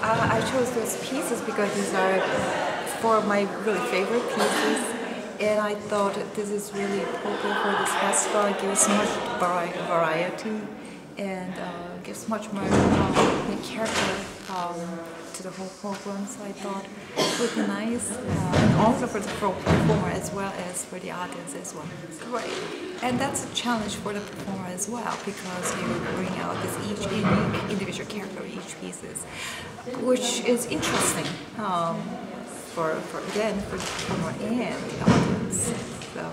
I chose those pieces because these are four of my really favorite pieces, and I thought this is really appropriate for this festival. It gives much variety and gives much more character to the whole program. So I thought it would be nice, and also for the performer as well as for the audience as well. Great, and that's a challenge for the performer as well because you bring out this each unique individual character of each pieces, which is interesting for the performer and the audience. So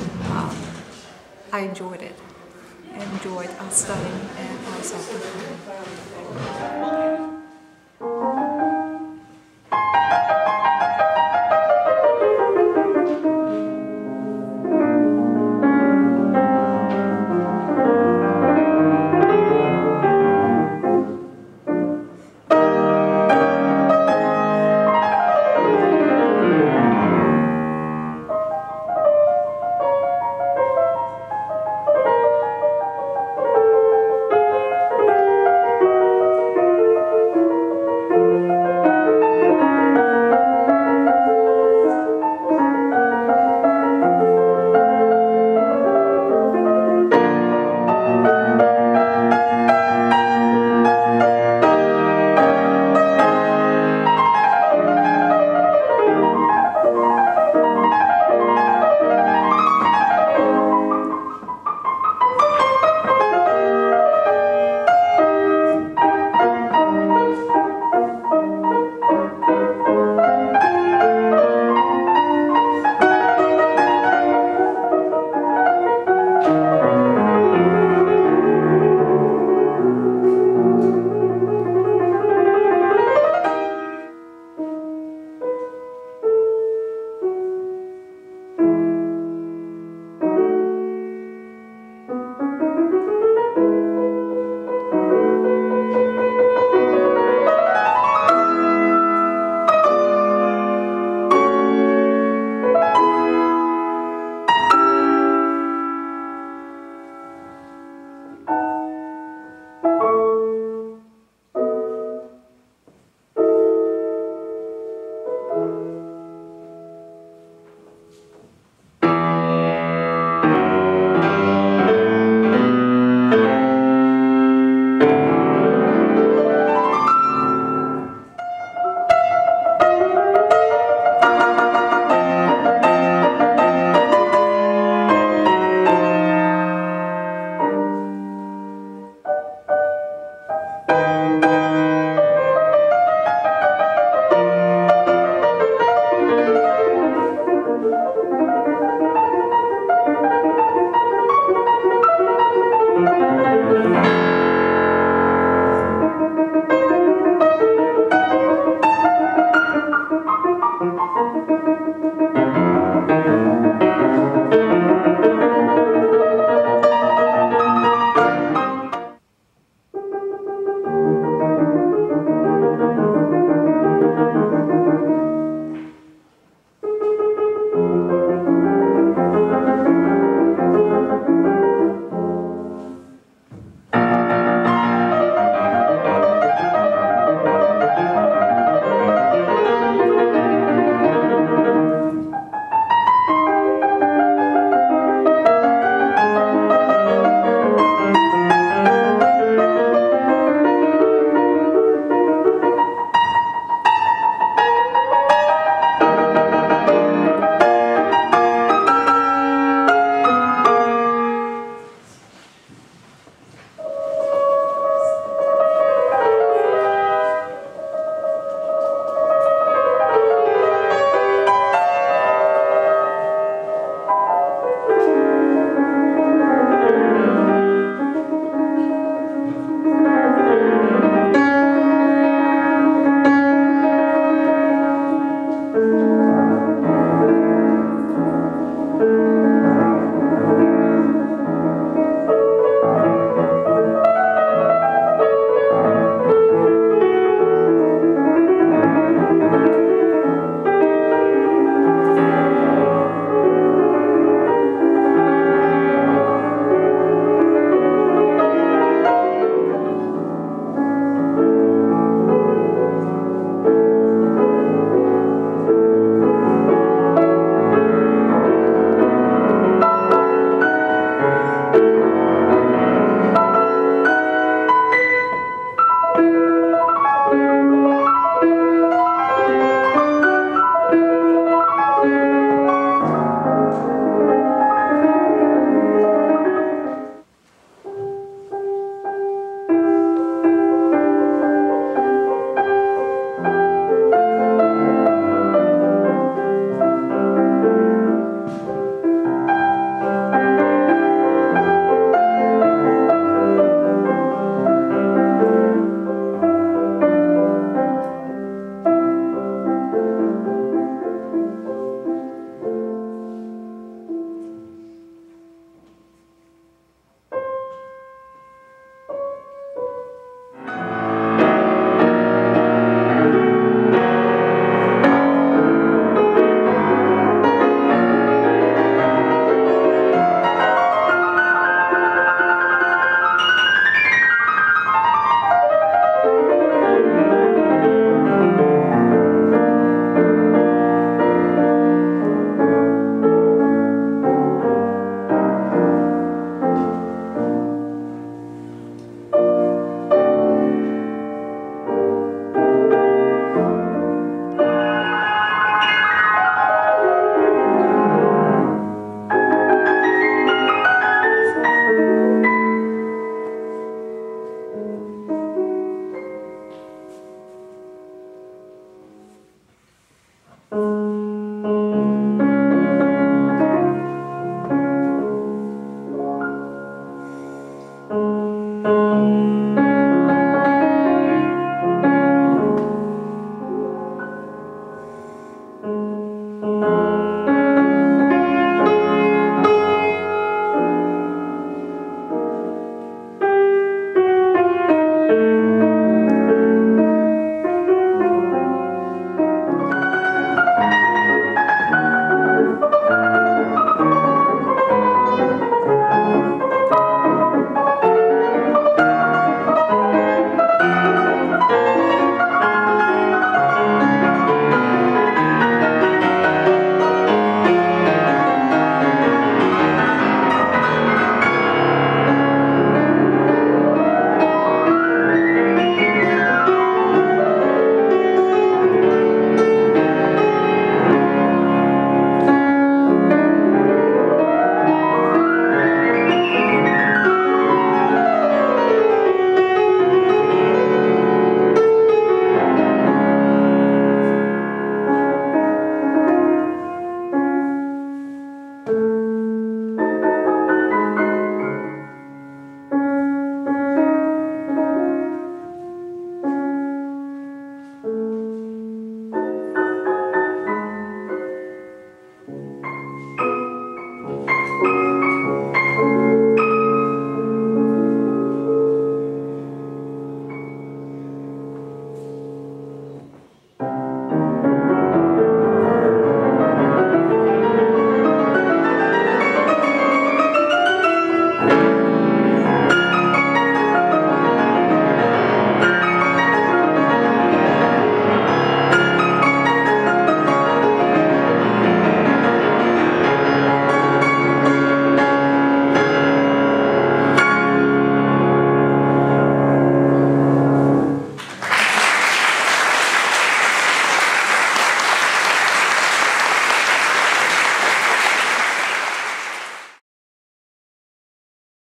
I enjoyed it. I enjoyed studying and also performing.